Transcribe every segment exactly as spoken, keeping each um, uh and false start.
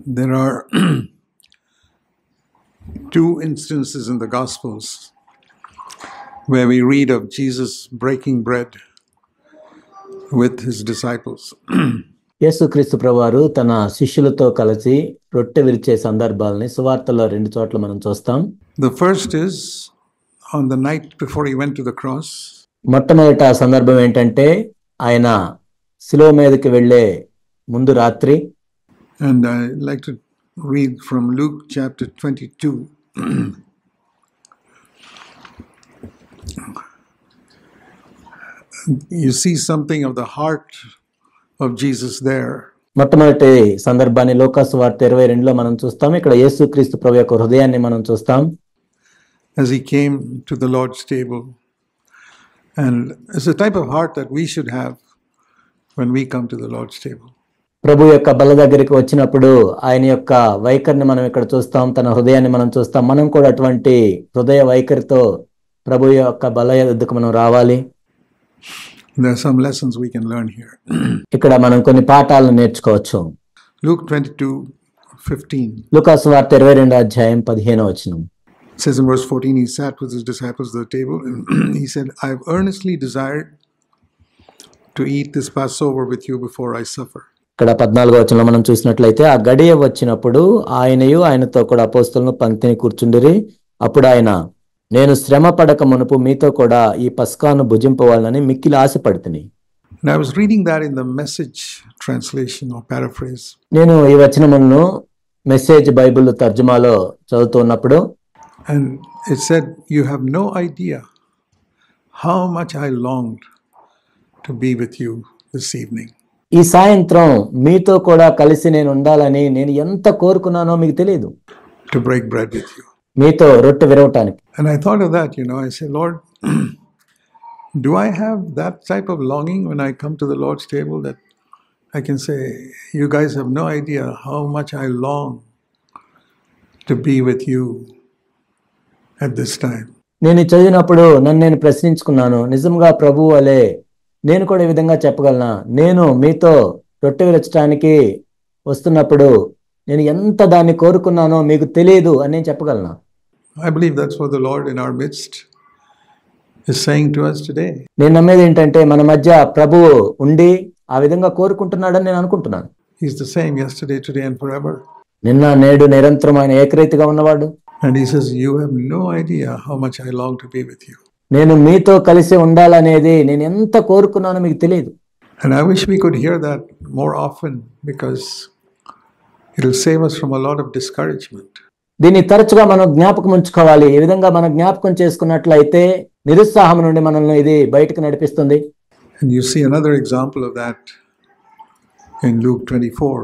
there are two instances in the Gospels where we read of Jesus breaking bread with his disciples. యేసుక్రీస్తు ప్రభువారు తన శిష్యులతో కలిసి రొట్టె విరిచే సందర్భాలని సువార్తలో రెండు చోట్ల మనం చూస్తాం. The first is on the night before he went to the cross. మొట్టమొదట సందర్భం ఏంటంటే ఆయన శిలువ మీదకి వెళ్ళే ముందు రాత్రి. And I'd like to read from Luke chapter twenty-two. You see something of the heart of Jesus there. మొట్టమొదటి సందర్భాన్ని లూకాసు వార్త ఇరవై రెండులో మనం చూస్తాం. ఇక్కడ యేసుక్రీస్తు ప్రభు యొక్క హృదయాన్ని మనం చూస్తాం. As he came to the Lord's table, and it's a type of heart that we should have when we come to the Lord's table. ప్రభు యొక్క బల్ల దగ్గరికి వచ్చినప్పుడు ఆయన యొక్క వైఖరిని మనం ఇక్కడ చూస్తాం, తన హృదయాన్ని మనం చూస్తాం. మనం కూడా అటువంటి హృదయ వైఖరితో ప్రభు యొక్క బల్ల దగ్గరకు మనం రావాలి. There are some lessons we can learn here. ఇక్కడ మనం కొన్ని పాఠాలను నేర్చుకోవచ్చు. Luke twenty-two fifteen. లూకాసు వార్త ఇరవై రెండు అధ్యాయం పదిహేనవ వచనం. It says in verse fourteen, he sat with his disciples at the table and he said, I have earnestly desired to eat this Passover with you before I suffer. ఇక్కడ పద్నాలుగో వచనంలో మనం చూసినట్లయితే ఆ గడియ వచ్చినప్పుడు ఆయనయు ఆయనతో కూడా అపోస్తలును పంక్తిని కూర్చుండిరి. అప్పుడు ఆయన, నేను శ్రమ పడక మునుపు మీతో కూడా ఈ పస్కాను భుజింపవాలని మిక్కిలి ఆశపడుతుని. And I was reading that in the Message translation or paraphrase. నేను ఈ వచనమును మెసేజ్ బైబిల్ తర్జుమాలో చదువుతున్నప్పుడు, and it said, you have no idea how much I longed to be with you this evening. ఈ సాయంత్రం మీతో కూడా కలిసి నేను ఉండాలని నేను ఎంత కోరుకున్నానో మీకు తెలియదు. To break bread with you. మీతో రొట్టె విరవటానికి. And I thought of that, you know, I said, Lord, do I have that type of longing when I come to the Lord's table that I can say, you guys have no idea how much I long to be with you at this time. నేను చదివినప్పుడు నన్ను నేను ప్రశ్నించుకున్నాను, నిజంగా ప్రభువు వలె నేను కూడా ఈ విధంగా చెప్పగలనా? నేను మీతో రొట్టె విరచడానికి వస్తున్నప్పుడు నేను ఎంత దాన్ని కోరుకున్నానో మీకు తెలియదు అని నేను చెప్పగలనా? I believe that's what the Lord in our midst is saying to us today. నేను నమ్మేది ఏంటంటే మన మధ్య ప్రభువు ఉండి ఆ విధంగా కోరుకుంటున్నాడని నేను అనుకుంటున్నాను. He's the same yesterday, today and forever. నిన్న నేడు నిరంతరం ఆయన ఏకరీతిగా ఉన్నవాడు. And he says, you have no idea how much I long to be with you. నేను మీతో కలిసి ఉండాలనేది నేను ఎంత కోరుకున్నానో మీకు తెలియదు. And I wish we could hear that more often because it will save us from a lot of discouragement. దీన్ని తరచుగా మనం జ్ఞాపకం ఉంచుకోవాలి. ఈ విధంగా మనం జ్ఞాపకం చేసుకున్నట్లయితే నిరుత్సాహం నుండి మనల్ని ఇది బయటకు నడిపిస్తుంది. And you see another example of that in Luke twenty-four.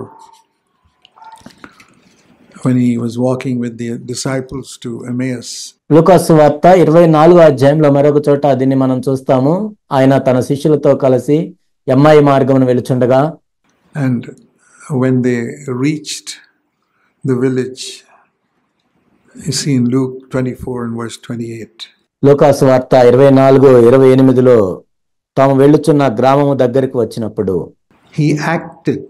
When he was walking with the disciples to Emmaus. లూకాసు వార్త ఇరవై నాలుగో అధ్యాయంలో మరొక చోట దీన్ని మనం చూస్తాము. ఆయన తన శిష్యులతో కలిసి ఎమ్మాయి మార్గమును వెలుచుండగా, and when they reached the village, you see in Luke twenty-four and verse twenty-eight. లూకాసు వార్త ఇరవై నాలుగు ఇరవై ఎనిమిదిలో తాము వెళ్ళుచున్న గ్రామము దగ్గరికి వచ్చినప్పుడు, he acted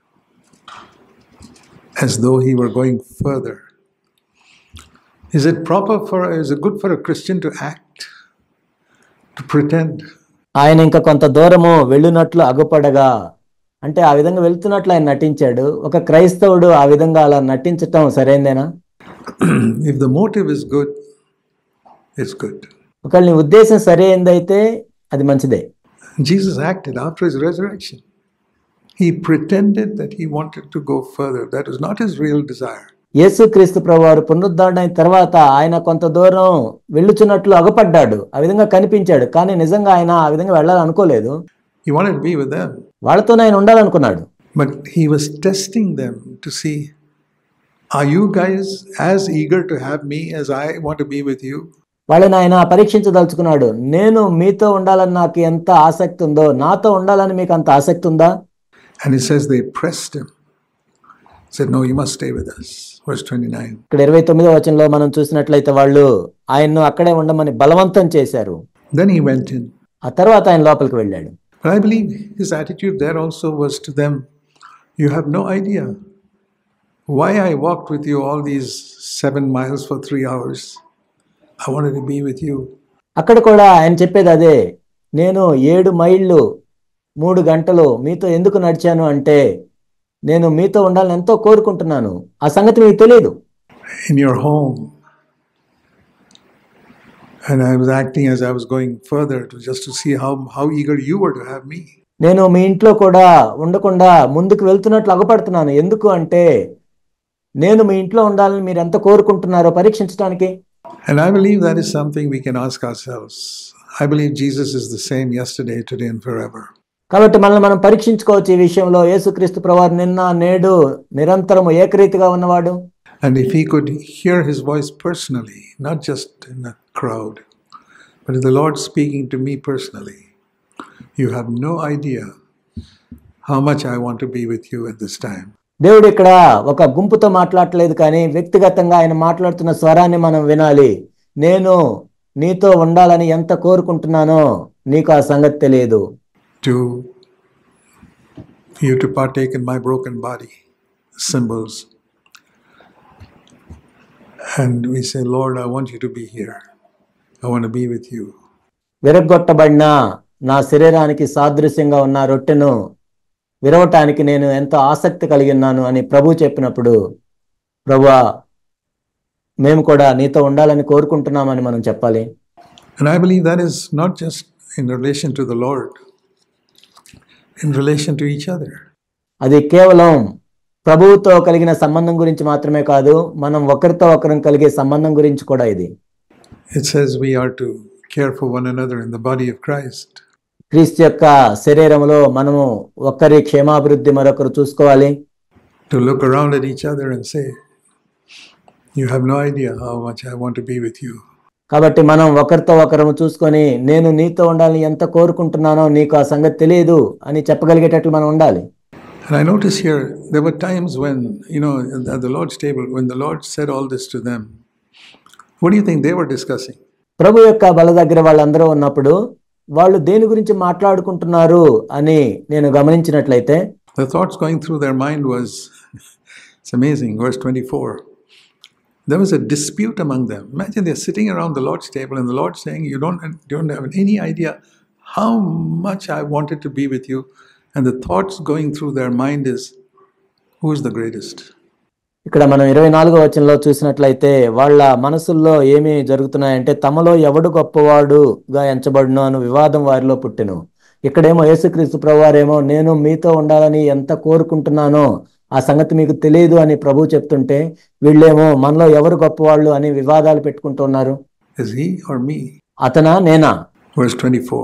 as though he were going further. Is it proper for, is it good for a Christian to act, to pretend? ఆయన ఇంకా కొంత దూరము వెళ్ళినట్లు అగుపడగా, అంటే ఆ విధంగా వెళ్తున్నట్లు ఆయన నటించాడు. ఒక క్రైస్తవుడు ఆ విధంగా అలా నటించటం సరైందేనా? If the motive is good, it's good. ఒకవేళ నీ ఉద్దేశం సరైనదైతే అది మంచిదే. Jesus acted after his resurrection. He pretended that he wanted to go further. That was not his real desire. యేసుక్రీస్తు ప్రభువారు పునరుద్ధరణ అయిన తర్వాత ఆయన కొంత దూరం వెళ్ళుచున్నట్లు అగపడ్డాడు, ఆ విధంగా కనిపించాడు. కానీ నిజంగా ఆయన ఆ విధంగా వెళ్ళాలనుకోలేదు. He wanted to be with them. వాళ్ళతోనే ఆయన ఉండాలనుకున్నాడు. But he was testing them to see, are you guys as eager to have me as I want to be with you? వాళ్ళని ఆయన పరీక్షించదలుచుకున్నాడు. నేను మీతో ఉండాలని నాకు ఎంత ఆసక్తి ఉందో, నాతో ఉండాలని మీకు అంత ఆసక్తి ఉందా? And it says they pressed him. Said, no, you must stay with us. Verse twenty-nine. ఇక్కడ ఇరవై తొమ్మిదో వచనంలో మనం చూసినట్లయితే వాళ్ళు ఆయన్ను అక్కడే ఉండమని బలవంతం చేశారు. Then he went in. ఆ తర్వాత ఆయన లోపలికి వెళ్ళాడు. But I believe his attitude there also was to them, you have no idea why I walked with you all these seven miles for three hours. I wanted to be with you. అక్కడ కూడా ఆయన చెప్పేది అదే, నేను ఏడు మైళ్ళు మూడు గంటలు మీతో ఎందుకు నడిచాను అంటే నేను మీతో ఉండాలని ఎంతో కోరుకుంటున్నాను. ఆ సంగతి మీకు తెలియదు. In your home, and I was acting as I was going further to just to see how how eager you were to have me. నేను మీ ఇంట్లో కూడా ఉండకుండా ముందుకు వెళ్తున్నట్లు అగపడుతున్నాను. ఎందుకు అంటే నేను మీ ఇంట్లో ఉండాలని మీరు ఎంత కోరుకుంటున్నారో పరీక్షించడానికి. And I believe that is something we can ask ourselves. I believe Jesus is the same yesterday, today and forever. కాబట్టి మనల్ని మనం పరీక్షించుకోవచ్చు ఈ విషయంలో. యేసుక్రీస్తు ప్రభువారు నిన్న నేడు నిరంతరము ఏకరీతిగా ఉన్నవాడు. And if he could hear his voice personally, not just in a crowd, but if the Lord speaking to me personally, you have no idea how much I want to be with you at this time. దేవుడు ఇక్కడ ఒక గుంపుతో మాట్లాడలేదు, కానీ వ్యక్తిగతంగా ఆయన మాట్లాడుతున్న స్వరాన్ని మనం వినాలి. నేను నీతో ఉండాలని ఎంత కోరుకుంటున్నానో నీకు ఆ సంగతి తెలియదు. To you to partake in my broken body, symbols. And we say, Lord, I want you to be here. I want to be with you. విరగొట్టబడిన నా శరీరానికి సాదృశ్యంగా ఉన్న రొట్టెను విరవటానికి నేను ఎంతో ఆసక్తి కలిగి ఉన్నాను అని ప్రభు చెప్పినప్పుడు, ప్రభువా మేము కూడా నీతో ఉండాలని కోరుకుంటున్నామని మనం చెప్పాలి. And I believe that is not just in relation to the Lord, in relation to each other. అది కేవలం ప్రభువుతో కలిగిన సంబంధం గురించి మాత్రమే కాదు, మనం ఒకరితో ఒకరం కలిగే సంబంధం గురించి కూడా ఇది. It says we are to care for one another in the body of Christ. క్రీస్తు యొక్క శరీరంలో మనము ఒకరి క్షేమాభివృద్ధి మరొకరు చూసుకోవాలి. To look around at each other and say, you have no idea how much I want to be with you. కాబట్టి మనం ఒకరితో ఒకరము చూసుకొని నేను నీతో ఉండాలని ఎంత కోరుకుంటున్నానో నీకు ఆ సంగతి తెలియదు అని చెప్పగలిగేటట్లు మనం ఉండాలి. And I notice here, there were times when, you know, at the Lord's table, when the Lord said all this to them, what do you think they were discussing? ప్రభు యొక్క బల దగ్గర వాళ్ళందరూ ఉన్నప్పుడు వాళ్ళు దేని గురించి మాట్లాడుకుంటున్నారు అని నేను గమనించినట్లయితే, the thoughts going through their mind was, it's amazing, verse twenty-four. There was a dispute among them. Imagine they're sitting around the Lord's table and the Lord saying, you don't, you don't have any idea how much I wanted to be with you. And the thoughts going through their mind is, who is the greatest? ఇక్కడ మనం ఇరవై నాలుగో వచనంలో చూసినట్లయితే వాళ్ళ మనసుల్లో ఏమి జరుగుతున్నాయంటే తమలో ఎవడు గొప్పవాడుగా ఎంచబడును అను వివాదం వారిలో పుట్టెను. ఇక్కడేమో యేసుక్రీస్తు ప్రభువారేమో నేను మీతో ఉండాలని ఎంత కోరుకుంటున్నానో ఆ సంగతి మీకు తెలియదు అని ప్రభు చెప్తుంటే, వీళ్ళేమో మనలో ఎవరు గొప్పవాళ్ళు అని వివాదాలు పెట్టుకుంటున్నారు. Is he or me? అతనా నేనా? Verse twenty-four.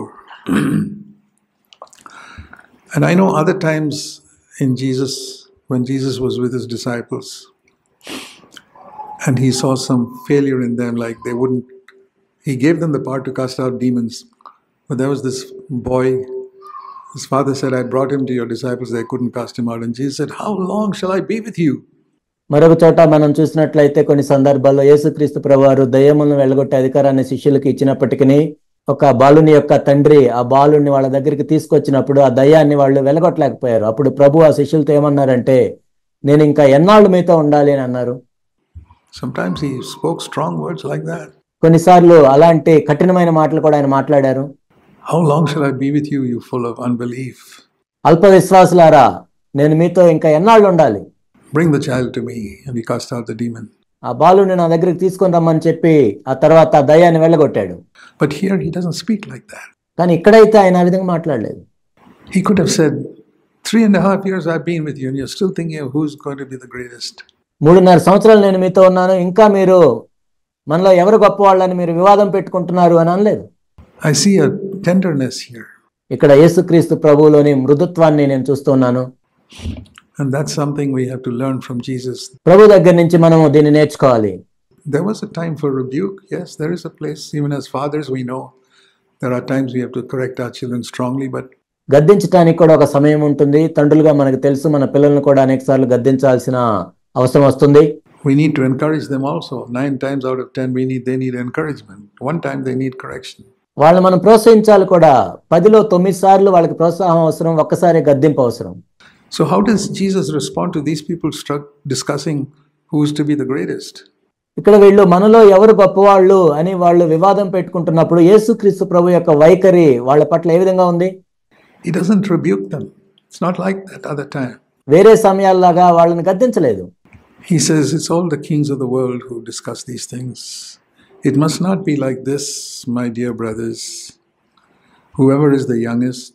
And I know other times in Jesus, when Jesus was with his disciples, and he saw some failure in them, like they wouldn't, he gave them the power to cast out demons. But there was this boy, his father said, I brought him to your disciples, they couldn't cast him out. And Jesus said, how long shall I be with you? మరొక చోట మనం చూసినట్లయితే కొన్ని సందర్భాల్లో యేసుక్రీస్తు ప్రభువారు దయ్యములను వెళ్ళగొట్టే అధికారాన్ని శిష్యులకు ఇచ్చినప్పటికీ ఒక బాలుని యొక్క తండ్రి ఆ బాలుని వాళ్ళ దగ్గరికి తీసుకొచ్చినప్పుడు ఆ దయ్యాన్ని వాళ్ళు వెలగొట్టలేకపోయారు. అప్పుడు ప్రభు ఆ శిష్యులతో ఏమన్నారంటే, నేను ఇంకా ఎన్నాళ్ళు మీతో ఉండాలి అని అన్నారు. Sometimes he spoke strong words like that. కొన్నిసార్లు అలాంటి కఠినమైన మాటలు కూడా ఆయన మాట్లాడారు. How long shall I be with you, you full of unbelief? అల్ప విశ్వాసులారా, నేను మీతో ఇంకా ఎన్నాళ్ళు ఉండాలి? Bring the child to me, and he cast out the demon. ఆ బాలుని నా దగ్గరికి తీసుకొని రమ్మని చెప్పి ఆ తర్వాత ఆ దయ్యాన్ని వెళ్ళగొట్టాడు. But here he doesn't speak like that. కానీ ఇక్కడైతే ఆయన ఆ విధంగా మాట్లాడలేదు. He could have said, three and a half years I've been with you and you're still thinking of who's going to be the greatest. మూడున్నర సంవత్సరాలు నేను మీతో ఉన్నాను, ఇంకా మీరు మనలో ఎవరు గొప్పవాళ్ళని మీరు వివాదం పెట్టుకుంటున్నారు అని అనలేదు. I see a tenderness here. ఇక్కడ యేసుక్రీస్తు ప్రభువులోని మృదుత్వాన్ని నేను చూస్తున్నాను. And that's something we have to learn from Jesus. ప్రభు దగ్గర నుంచి మనము దీన్ని నేర్చుకోవాలి. There was a time for rebuke. Yes, there is a place. Even as fathers, we know there are times we have to correct our children strongly, but గద్దించడానికి కూడా ఒక సమయం ఉంటుంది. తండ్రులుగా మనకు తెలుసు, మన పిల్లలను కూడా అనేక సార్లు గద్దించాల్సిన అవసరం వస్తుంది. we need to encourage them also. Nine times out of ten, we need they need encouragement. One time they need correction. వాళ్ళని మనం ప్రోత్సహించాలి కూడా. పదిలో తొమ్మిది సార్లు వాళ్ళకి ప్రోత్సాహం అవసరం, ఒక్కసారి గద్దింపు అవసరం. So how does Jesus respond to these people struck discussing who is to be the greatest? ఇక్కడ వీళ్ళు మనలో ఎవరు గొప్పవాళ్ళు అని వాళ్ళు వివాదం పెట్టుకుంటున్నప్పుడు యేసుక్రీస్తు ప్రభు యొక్క వైఖరి వాళ్ళ పట్ల ఏ విధంగా ఉంది? He doesn't rebuke them. It's not like that other time. వేరే సమయాల్లాగా వాళ్ళని గద్దించలేదు. He says it's all the kings of the world who discuss these things. It must not be like this, my dear brothers. Whoever is the youngest,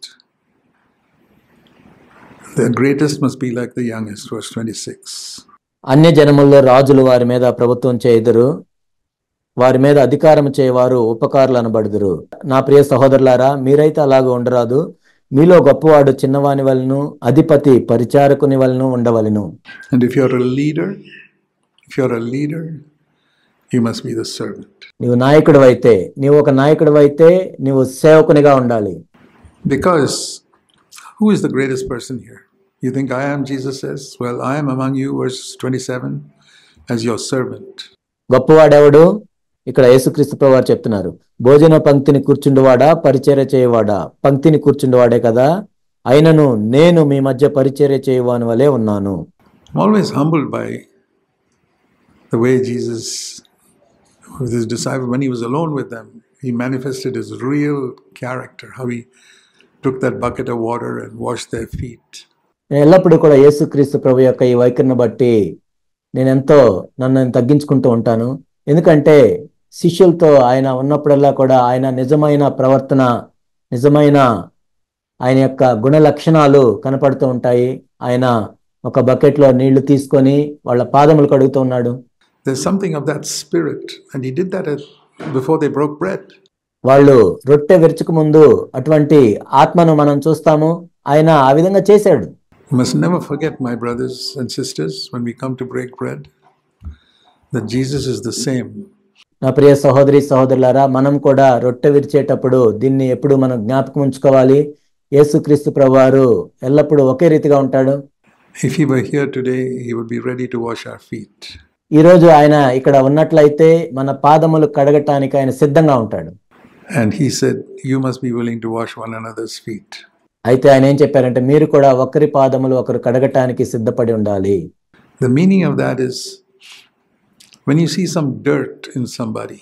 the greatest must be like the youngest. Verse twenty-six. అన్య జనముల్లో రాజులు వారి మీద ప్రభుత్వం చేయుదురు, వారి మీద అధికారం చేయవారు ఉపకారులు అనబడుదురు. నా ప్రియ సహోదరులారా, మీరైతే అలాగ ఉండరాదు. మీలో గొప్పవాడు చిన్నవాని వలెను, అధిపతి పరిచారకుని వలెను ఉండవలెను. And if you're a leader, if you're a leader, you must be the servant. నీవు నాయకుడు అయితే, నీవు ఒక నాయకుడు అయితే నీవు సేవకునిగా ఉండాలి. Because who is the greatest person here? You think I am, Jesus says? Well, I am among you, verse twenty-seven, as your servant. గొప్పవాడెవడు? ఇక్కడ యేసుక్రీస్తు ప్రభువారు చెప్తున్నారు, భోజన పంక్తిని కూర్చుండువాడా పరిచర్య చేయవాడా? పంక్తిని కూర్చుండువాడే కదా, అయినను నేను మీ మధ్య పరిచర్య చేయవాని వలె ఉన్నాను. I'm always humbled by the way Jesus, with his disciples, when he was alone with them, he manifested his real character, how he took that bucket of water and washed their feet. నేను ఎల్లప్పుడూ కూడా యేసుక్రీస్తు ప్రభు యొక్క ఈ వైఖరిని బట్టి నేను ఎంతో నన్ను తగ్గించుకుంటూ ఉంటాను. ఎందుకంటే శిష్యులతో ఆయన ఉన్నప్పుడల్లా కూడా ఆయన నిజమైన ప్రవర్తన, నిజమైన ఆయన యొక్క గుణ లక్షణాలు కనపడుతూ ఉంటాయి. ఆయన ఒక బకెట్లో నీళ్లు తీసుకొని వాళ్ళ పాదములు కడుగుతూ ఉన్నాడు. There's something of that spirit, and he did that before they broke bread. వాళ్ళు రొట్టె విరుచుకు ముందు అటువంటి ఆత్మను మనం చూస్తాము. ఆయన ఆ విధంగా చేశాడు. You must never forget, my brothers and sisters, when we come to break bread, that Jesus is the same. నా ప్రియ సహోదరి సహోదరులారా, మనం కూడా రొట్టె విరిచేటప్పుడు దీన్ని ఎప్పుడు మనం జ్ఞాపకం ఉంచుకోవాలి. యేసుక్రీస్తు ప్రభువారు ఎల్లప్పుడూ ఒకే రీతిగా ఉంటాడు. If he were here today, he would be ready to wash our feet. ఈ రోజు ఆయన ఇక్కడ ఉన్నట్లయితే మన పాదములు కడగటానికి ఆయన సిద్ధంగా ఉంటాడు. And he said, you must be willing to wash one another's feet. అయితే ఆయన ఏం చెప్పారంటే, మీరు కూడా ఒకరి పాదములు ఒకరు కడగటానికి సిద్ధపడి ఉండాలి. The meaning of that is, when you see some dirt in somebody,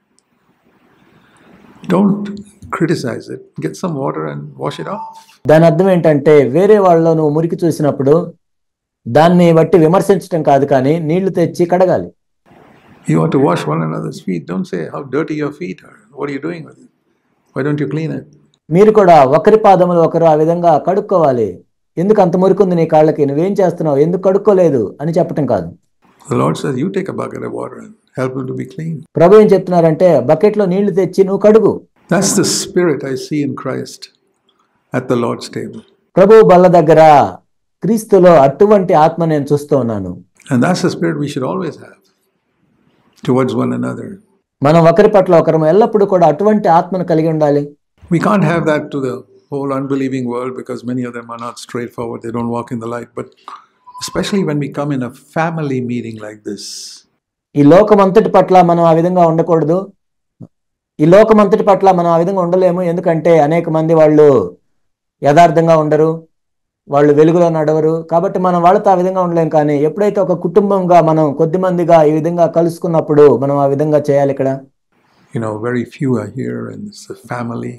don't criticize it. Get some water and wash it off. దాని అర్థం ఏంటంటే, వేరే వాళ్ళలో నువ్వు మురికి చూసినప్పుడు దాన్ని బట్టి విమర్శించడం కాదు, కానీ నీళ్లు తెచ్చి కడగాలి. You ought to wash one another's feet. Don't say how dirty your feet are. What are you doing with it? Why don't you clean it? మీరు కూడా ఒకరి పాదములు ఒకరు ఆ విధంగా కడుక్కోవాలి. ఎందుకు అంత మురికుంది నీ కాళ్ళకి, నువ్వేం చేస్తున్నావు, ఎందుకు కడుక్కోలేదు అని చెప్పటం కాదు. The Lord says, you take a bucket of water and help them to be clean. ప్రభు ఏం చెప్తున్నారంటే, బకెట్లో నీళ్లు తెచ్చి నువ్వు కడుగు. That's the spirit I see in Christ at the Lord's table. ప్రభు బల్ల దగ్గర క్రీస్తులో అటువంటి ఆత్మ నేను చూస్తూ ఉన్నాను. And that's the spirit we should always have towards one another. మనం ఒకరి పట్ల ఒకరు ఎల్లప్పుడూ కూడా అటువంటి ఆత్మను కలిగి ఉండాలి. We can't have that to the whole unbelieving world, because many of them are not straightforward. They don't walk in the light. But especially when we come in a family meeting like this. ఈ లోకమంతటి పట్ల మనం ఆ విధంగా ఉండకూడదు. ఈ లోకమంతటి పట్ల మనం ఆ విధంగా ఉండలేము. ఎందుకంటే అనేక మంది వాళ్ళు యథార్థంగా ఉండరు, వాళ్ళు వెలుగులో నడవరు. కాబట్టి మనం వాళ్ళతో ఆ విధంగా ఉండలేం. కానీ ఎప్పుడైతే ఒక కుటుంబంగా మనం కొద్ది మందిగా ఈ విధంగా కలుసుకున్నప్పుడు మనం ఆ విధంగా చేయాలి. ఇక్కడ You know, very few are here, and it's a family.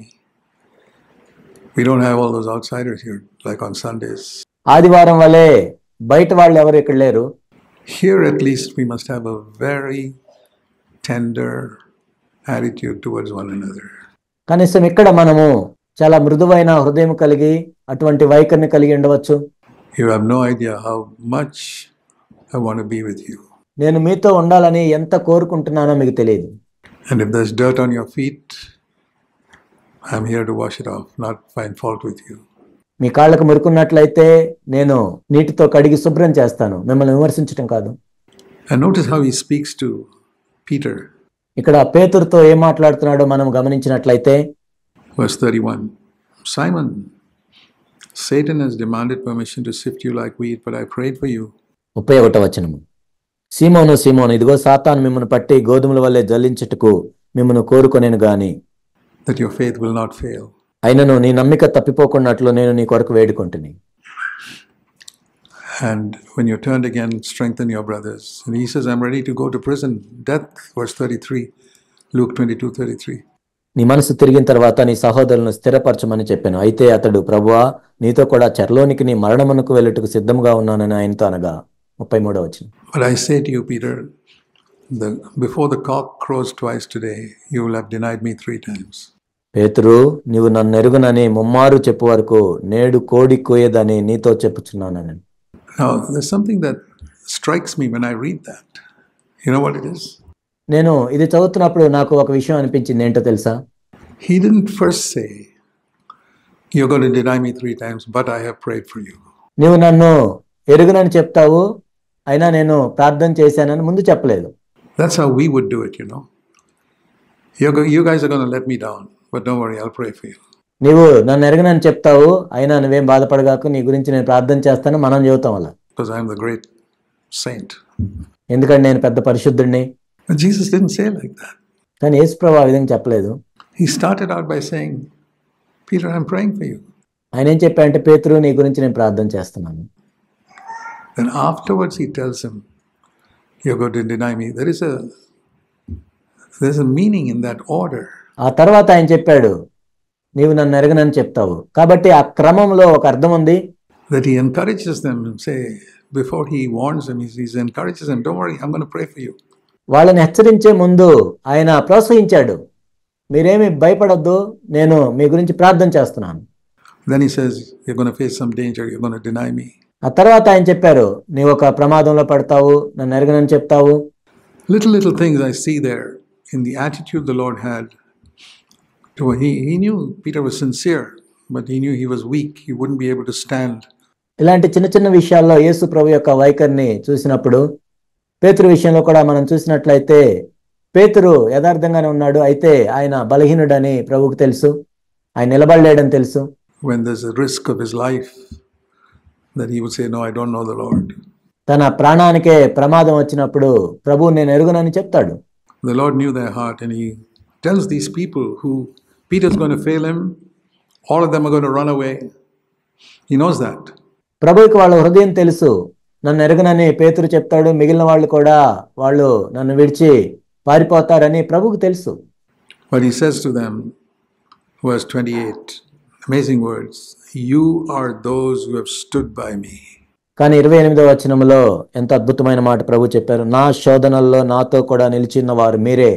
We don't have all those outsiders here, like on Sundays. ఆదివారం వలె బయట వాళ్ళు ఎవరు ఇక్కడ లేరు. Here at least we must have a very tender attitude towards one another. కనీసం ఇక్కడ మనము చాలా మృదువైన హృదయం కలిగి అటువంటి వైఖరిని కలిగి ఉండవచ్చు. You have no idea how much I want to be with you. నేను మీతో ఉండాలని ఎంత కోరుకుంటున్నానో మీకు తెలియదు. And if there's dirt on your feet, I'm here to wash it off, not find fault with you. మీ కాళ్ళకు మురుకున్నట్లయితే నేను నీటితో కడిగి శుభ్రం చేస్తాను, మిమ్మల్ని విమర్శించటం కాదు. And notice how he speaks to Peter. ఇక్కడ పేతురుతో ఏం మాట్లాడుతున్నాడో మనం గమనించినట్లయితే Verse thirty-one. Simon, Satan has demanded permission to sift you like wheat, but I prayed for you. ముప్పై ఒకటవ వచనము. సీమోను సీమోను, ఇదిగో సాతాను మిమ్మల్ని పట్టి గోధుమల వల్లే జల్లించుటకు మిమ్మల్ని కోరుకొనేను గాని, that your faith will not fail. అయినను నీ నమ్మిక తప్పిపోకున్నట్లు నేను నీ కొరకు వేడుకొంటిని. And when you're turned again, strengthen your brothers. And he says, I'm ready to go to prison, death, verse thirty-three, Luke twenty-two thirty-three. నీ మనసు తిరిగిన తర్వాత నీ సహోదరులను స్థిరపరచమని చెప్పాను. అయితే అతడు, ప్రభువా, నీతో కూడా చెరలోనికి నీ మరణమునకు వెళ్ళుటకు సిద్ధంగా ఉన్నానని ఆయనతో అనగా ముప్పై మూడవ వచనం. But I say to you, Peter, the, before the cock crows twice today, you will have denied me three times. పేతురు, నీవు నన్ను ఎరుగునని ముమ్మారు చెప్పు వరకు నేడు కోడి కోయదని నీతో చెప్పుచున్నానని. Now, there's something that strikes me when I read that. You know what it is? నేను ఇది చదువుతున్నప్పుడు నాకు ఒక విషయం అనిపించింది. ఏంటో తెలుసా? He didn't first say, you're going to deny me three times, but I have prayed for you. నీవు నన్ను ఎరుగునని చెప్తావు, అయినా నేను ప్రార్థన చేశానని ముందు చెప్పలేదు. That's how we would do it, you know. You're go- you guys are going to let me down, but don't worry, I'll pray for you. నీవు నన్ను ఎరగనని చెప్తావు, అయినా నువ్వేం బాధపడగాకు, నీ గురించి నేను ప్రార్థన చేస్తాను మనం చెబుతాం అలా. Because I'm the great saint. ఎందుకంటే నేను పెద్ద పరిశుద్ధుడిని. But Jesus didn't say like that. కానీ యేసు ప్రభువు ఆ విధంగా చెప్పలేదు. He started out by saying, Peter, I'm praying for you. ఆయన ఏం చెప్పాడంటే, పేతురు, నీ గురించి నేను ప్రార్థన చేస్తున్నాను. Then afterwards he tells him, you're going to deny me. There is a there's a meaning in that order. ఆ తర్వాత ఆయన చెప్పాడు, నీవు నన్ను ఎరగనని చెప్తావు. కాబట్టి ఆ క్రమంలో ఒక అర్థం ఉంది. That he encourages them and say, before he warns them, he he encourages them, don't worry, I'm going to pray for you. వాళ్ళని హెచ్చరించే ముందు ఆయన ప్రోత్సహించాడు, మీరేమి భయపడొద్దు, నేను మీ గురించి ప్రార్థన చేస్తున్నాను. Then he says, you're going to face some danger, you're going to deny me. ఆ తర్వాత ఆయన చెప్పారు, నీవు ఒక ప్రమాదంలో పడతావు, నన్ను ఎరగనని చెప్తావు. Little, little things I see there in the attitude the Lord had. To, he, he knew Peter was sincere, but he knew he was weak. He wouldn't be able to stand. ఇలాంటి చిన్న చిన్న విషయాల్లో యేసు ప్రభు యొక్క వైఖరిని చూసినప్పుడు, పేతురు విషయంలో కూడా మనం చూసినట్లయితే, పేతురు యథార్థంగానే ఉన్నాడు, అయితే ఆయన బలహీనుడని ప్రభువుకు తెలుసు, ఆయన నిలబడలేడని తెలుసు. When there's a risk of his life, that he would say, no, I don't know the Lord. తన ప్రాణానికే ప్రమాదం వచ్చినప్పుడు ప్రభువు నేను ఎరుగునని చెప్తాడు. The Lord knew their heart, and he tells these people who Peter's going to fail him, all of them are going to run away. He knows that. ప్రభువుకి వాళ్ళ హృదయం తెలుసు. నన్ను ఎరగనని పేతురు చెప్తాడు, మిగిలిన వాళ్ళు కూడా వాళ్ళు నన్ను విడిచి పారిపోతారని ప్రభువుకు తెలుసు. But he says to them, verse twenty-eight, amazing words, you are those who have stood by me. కానీ ఇరవై ఎనిమిదవ వచనంలో ఎంత అద్భుతమైన మాట ప్రభు చెప్పారు, నా శోధనల్లో నాతో కూడా నిలిచిన వారు మీరే.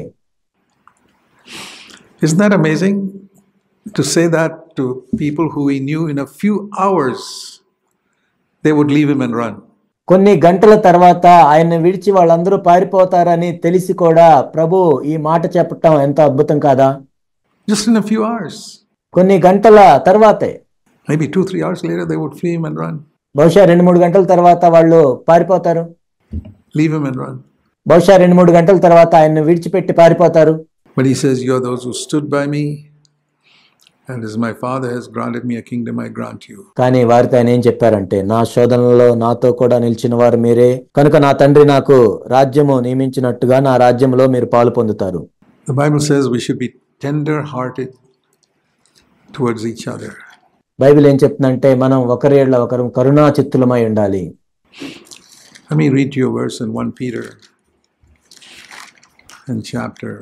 Isn't that amazing? To say that to people who he knew in a few hours, they would leave him and run. కొన్ని గంటల తర్వాత ఆయన్ని విడిచి వాళ్ళందరూ పారిపోతారని తెలిసి కూడా ప్రభు ఈ మాట చెప్పటం ఎంత అద్భుతం కాదా? Just in a few hours. కొన్ని గంటల తర్వాతే, Maybe two, three hours later, they would flee him and run. బహుశా రెండు మూడు గంటల తర్వాత వాళ్ళు పారిపోతారు. Leave him and run. బహుశా రెండు మూడు గంటల తర్వాత ఆయన్ని విడిచిపెట్టి పారిపోతారు. But he says, you are those who stood by me, and as my Father has granted me a kingdom, I grant you. కానీ వారితో ఆయన ఏం చెప్పారంటే, నా శోధనలో నాతో కూడా నిలిచిన వారు మీరే, కనుక నా తండ్రి నాకు రాజ్యము నియమించినట్టుగా నా రాజ్యంలో మీరు పాలు పొందుతారు. The Bible says we should be tender-hearted towards each other. Bible ఏం చెప్తుందంటే మనం ఒకరి ఎడల ఒకరు కరుణా చిత్తులమై ఉండాలి. Let me read you a verse in First Peter in chapter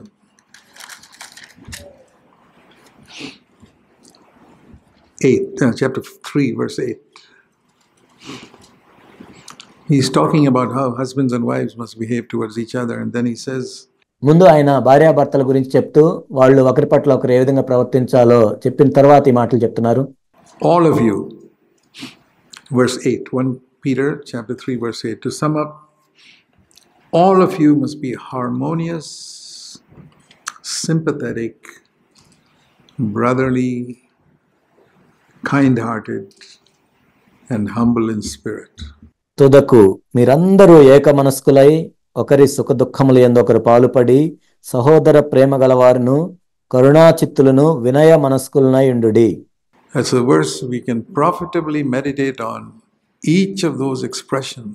eight, uh, chapter three, verse eight. He's talking about how husbands and wives must behave towards each other, and then he says, ముందు ఆయన భార్యాభర్తల గురించి చెప్తూ వాళ్ళు ఒకరి పట్ల ఒకరు ఏ విధంగా ప్రవర్తించాలో చెప్పిన తర్వాత ఈ మాటలు చెప్తున్నారు. all of you, verse eight, First Peter chapter three, verse eight, to sum up, all of you must be harmonious, sympathetic, brotherly, kind-hearted, and humble in spirit. తుదకు మీరందరూ ఏక మనస్కులై ఒకరి సుఖ దుఃఖములు యందు ఒకరు పాలుపడి సహోదర ప్రేమ గలవారును కరుణా చిత్తులను వినయ మనస్కులనై ఉండుడి. That's a verse we can profitably meditate on each of those expressions.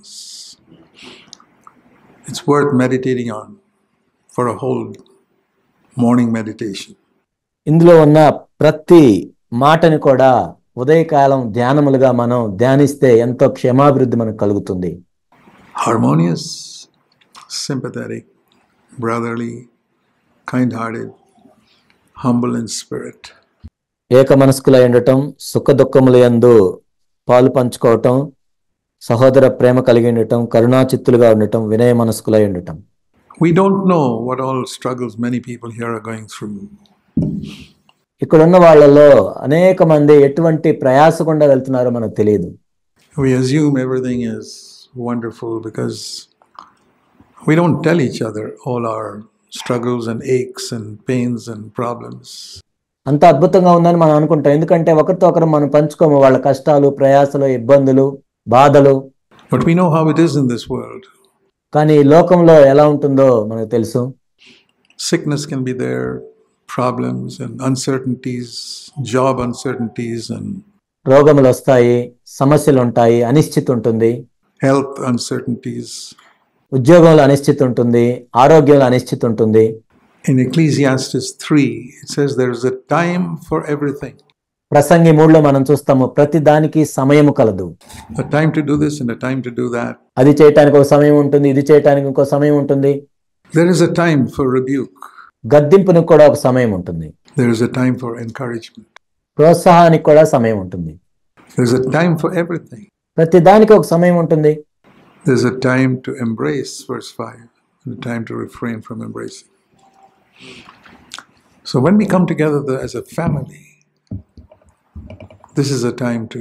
It's worth meditating on for a whole morning meditation. ఇందులో ఉన్న ప్రతి మాటని కూడా ఉదయకాలం ధ్యానములుగా మనం ధ్యానిస్తే ఎంతో క్షేమాభివృద్ధి మనకు కలుగుతుంది. Harmonious, sympathetic, brotherly, kind-hearted, humble in spirit. ఏక మనస్కులై ఉండటం, సుఖ దుఃఖముల యందు పాలు పంచుకోవటం, సహోదర ప్రేమ కలిగి ఉండటం, కరుణాచిత్తులుగా ఉండటం, వినయ మనస్కులై ఉండటం. We don't know what all struggles many people here are going through. ఇక్కడున్న వాళ్ళలో అనేక మంది ఎటువంటి ప్రయాస గుండా వెళ్తున్నారో మనకు తెలియదు. We assume everything is wonderful because we don't tell each other all our struggles and aches and pains and problems. అంత అద్భుతంగా ఉందని మనం అనుకుంటాం. ఎందుకంటే ఒకరితో ఒకరు మనం పంచుకోము వాళ్ళ కష్టాలు, ప్రయాసలు, ఇబ్బందులు, బాధలు. But we know how it is in this world. కానీ ఈ లోకంలో ఎలా ఉంటుందో మనకు తెలుసు. Sickness can be there, problems and uncertainties, job uncertainties and రోగములు వస్తాయి, సమస్యలు ఉంటాయి, అనిశ్చితి ఉంటుంది. health uncertainties. ఉద్యోగంలో అనిశ్చితి ఉంటుంది, ఆరోగ్యంలో అనిశ్చితి ఉంటుంది. In Ecclesiastes three, it says there is a time for everything. ప్రసంగి మూడులో మనం చూస్తాము ప్రతి దానికి సమయము కలదు. A time to do this and a time to do that. అది చేయటానికి ఒక సమయం ఉంటుంది, ఇది చేయటానికి ఇంకో సమయం ఉంటుంది. There is a time for rebuke. గద్దింపునికి కూడా ఒక సమయం ఉంటుంది. There is a time for encouragement. ప్రోత్సాహానికి కూడా సమయం ఉంటుంది. There is a time for everything. ప్రతి దానికి ఒక సమయం ఉంటుంది. There is a time to embrace, verse five, and a time to refrain from embracing. So when we come together the, as a family, this is a time to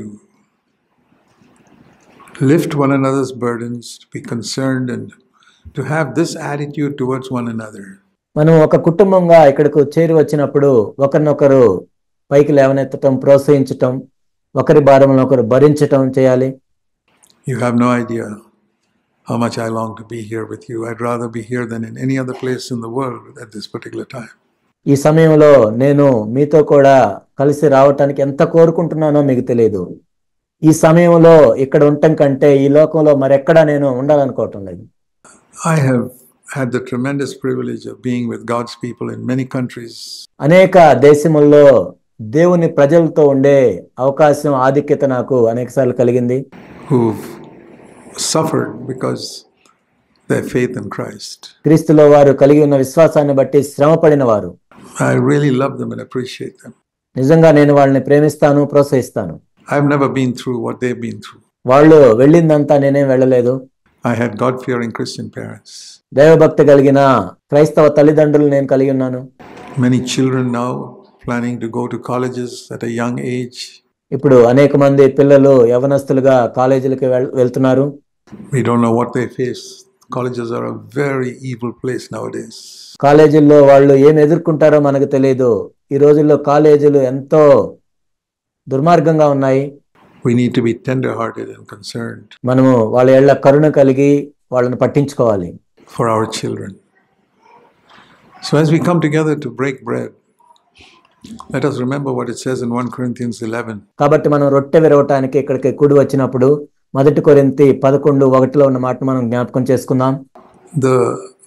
lift one another's burdens, to be concerned and to have this attitude towards one another. మనం ఒక కుటుంబంగా ఇక్కడకు చేరి వచ్చినప్పుడు ఒకరినొకరు పైకి లేవనెత్తటం, ప్రోత్సహించటం, ఒకరి భారములను ఒకరు భరించటం చేయాలి. You have no idea how much I long to be here with you. I'd rather be here than in any other place in the world at this particular time. ఈ సమయంలో నేను మీతో కూడా కలిసి రావటానికి ఎంత కోరుకుంటున్నానో మీకు తెలియదు. ఈ సమయంలో ఇక్కడ ఉండటం కంటే ఈ లోకంలో మరెక్కడా నేను ఉండాలనుకోవటం లేదు. I have had the tremendous privilege of being with God's people in many countries. అనేక దేశముల్లో దేవుని ప్రజలతో ఉండే అవకాశం, ఆధిక్యత నాకు అనేకసార్లు కలిగింది. Who've suffered because their faith in Christ. క్రీస్తులో వారు కలిగి ఉన్న విశ్వాసాన్ని బట్టి శ్రమపడిన వారు. I really love them and appreciate them. నిజంగా నేను వాళ్ళని ప్రేమిస్తాను, ప్రోత్సహిస్తాను. I've never been through what they've been through. వాళ్ళు వెళ్ళిందంతా నేనేం వెళ్ళలేదు. I had God-fearing Christian parents. దైవభక్తి కలిగిన క్రైస్తవ తల్లిదండ్రులు నేను కలిగి ఉన్నాను. Many children now planning to go to colleges at a young age. ఇప్పుడు అనేక మంది పిల్లలు యవనస్తులుగా కాలేజీలకు వెళ్తున్నారు. We don't know what they face. Colleges are a very evil place nowadays. కాలేజీల్లో వాళ్ళు ఏం ఎదుర్కొంటారో మనకు తెలియదు. ఈ రోజుల్లో కాలేజీలు ఎంతో దుర్మార్గంగా ఉన్నాయి. We need to be tender-hearted and concerned. మనము వాళ్ళ ఏళ్ల కరుణ కలిగి వాళ్ళని పట్టించుకోవాలి. For our children. So as we come together to break bread, let us remember what it says in First Corinthians eleven. కాబట్టి మనం రొట్టె విరవటానికి ఇక్కడికి కూడి వచ్చినప్పుడు మొదటి కొరింథీ పదకొండు ఒకటిలో ఉన్న మాట మనం జ్ఞాపకం చేసుకుందాం. The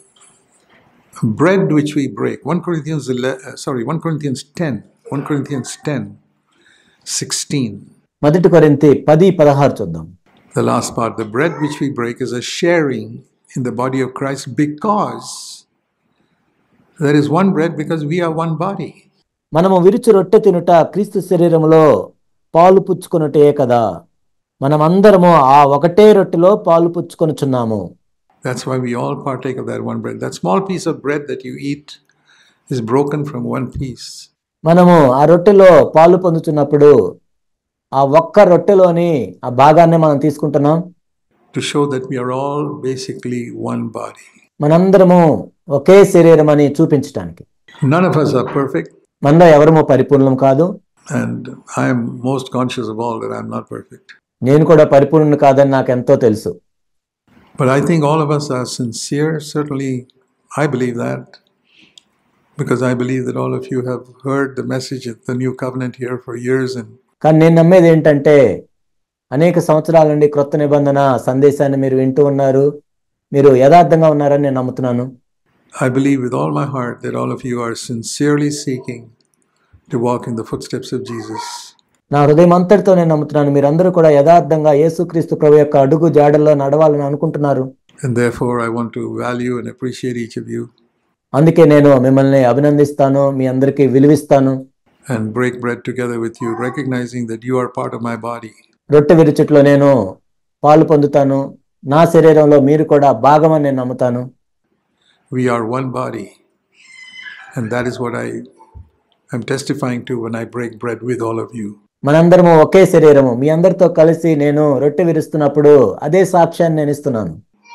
bread which we break, First Corinthians eleven, sorry, First Corinthians ten, First Corinthians ten, sixteen. మొదటి కొరింథీ పది పదహారు చూద్దాం. The last part, the bread which we break is a sharing in the body of Christ, because there is one bread, because we are one body. మనము విరుచు రొట్టె తినుట క్రీస్తు శరీరములో పాలు పుచ్చుకొనుటే కదా. మనమందరము ఆ ఒకటే రొట్టెలో పాలు పుచ్చుకొనుచున్నాము. That's why we all partake of that one bread. That small piece of bread that you eat is broken from one piece. మనము ఆ రొట్టెలో పాలు పొందుతున్నప్పుడు ఆ ఒక్క రొట్టెలోని ఆ భాగాన్ని మనం తీసుకుంటున్నాం. To show that we are all basically one body. మనందరము ఒకే శరీరం అని చూపించడానికి. None of us are perfect. మనలో ఎవరము పరిపూర్ణం కాదు. And I am most conscious of all that I am not perfect. నేను కూడా పరిపూర్ణుని కాదని నాకు ఎంతో తెలుసు. But I think all of us are sincere. Certainly, I believe that, because I believe that all of you have heard the message of the new covenant here for years. And కానీ నేను నమ్మేది ఏంటంటే అనేక సంవత్సరాల నుండి క్రొత్త నిబంధన సందేశాన్ని మీరు వింటూ ఉన్నారు, మీరు యథార్థంగా ఉన్నారని నేను నమ్ముతున్నాను. I believe with all my heart that all of you are sincerely seeking to walk in the footsteps of Jesus. నా హృదయం అంతటితో నేను నమ్ముతున్నాను మీరందరూ కూడా యథార్థంగా యేసుక్రీస్తు ప్రభు యొక్క అడుగు జాడల్లో నడవాలని అనుకుంటున్నారు. And therefore, I want to value and appreciate each of you. అందుకే నేను మిమ్మల్ని అభినందిస్తాను, మీ అందరికీ విలువిస్తాను. And break bread together with you, recognizing that you are part of my body. రొట్టె విరుచుట్లో నేను పాలు పొందుతాను, నా శరీరంలో మీరు కూడా భాగమని నేను నమ్ముతాను. We are one body, and that is what I am testifying to when I break bread with all of you. మనందరము ఒకే శరీరము, మీ అందరితో కలిసి నేను రొట్టె విరుస్తున్నప్పుడు అదే సాక్ష్యాన్ని నేను ఇస్తున్నాను.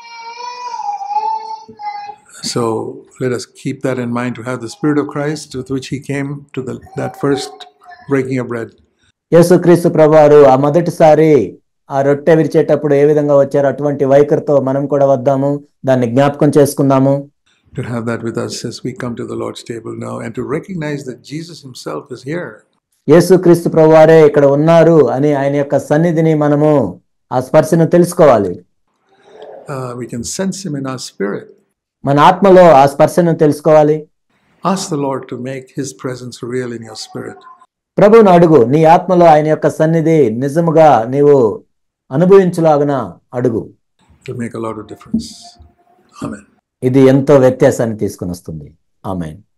So let us keep that in mind, to have the Spirit of Christ with which he came to the, that first breaking of bread. యేసుక్రీస్తు ప్రభువారు ఆ మొదటిసారి ఆ రొట్టె విరిచేటప్పుడు ఏ విధంగా వచ్చారో అటువంటి వైఖరితో మనం కూడా వద్దాము, దాన్ని జ్ఞాపకం చేసుకుందాము. To have that with us as we come to the Lord's table now, and to recognize that Jesus himself is here. యేసుక్రీస్తు ప్రభువారే ఇక్కడ ఉన్నారు అని ఆయన యొక్క సన్నిధిని మనము ఆ స్పర్శను తెలుసుకోవాలి. Uh, we can sense him in our spirit. మన ఆత్మలో ఆ స్పర్శను తెలుసుకోవాలి. Ask the Lord to make his presence real in your spirit. ప్రభువును అడుగు, నీ ఆత్మలో ఆయన యొక్క సన్నిధి నిజముగా నీవు అనుభవించులాగున అడుగు. It will make a lot of difference. Amen. ఇది ఎంతో వ్యత్యాసాన్ని తీసుకుని వస్తుంది. ఆమేన్.